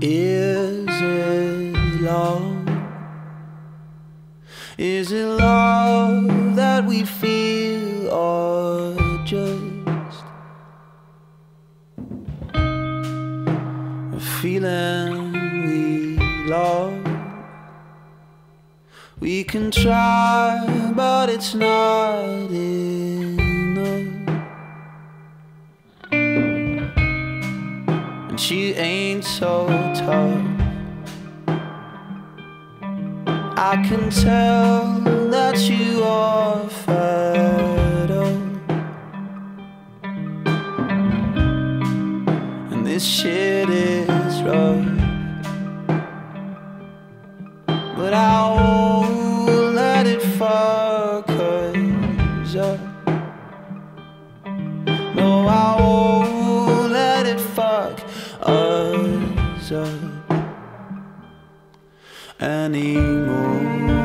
Is it love? Is it love that we feel, or just a feeling we love? We can try, but it's not enough. And she ain't so tough. I can tell that you are fed up, and this shit is rough. But I won't let it fuck us up. No, I won't let it fuck us up anymore.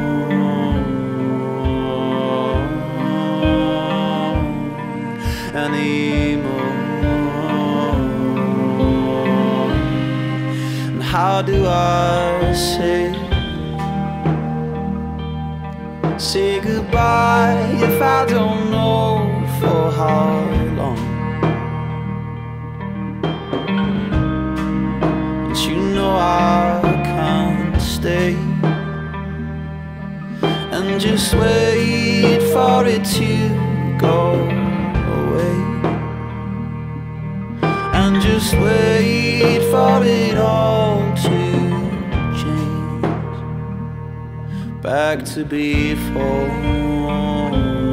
And how do I say goodbye if I don't know for how long? And you know I can't stay and just wait for it to go away, and just wait for it all to change back to before.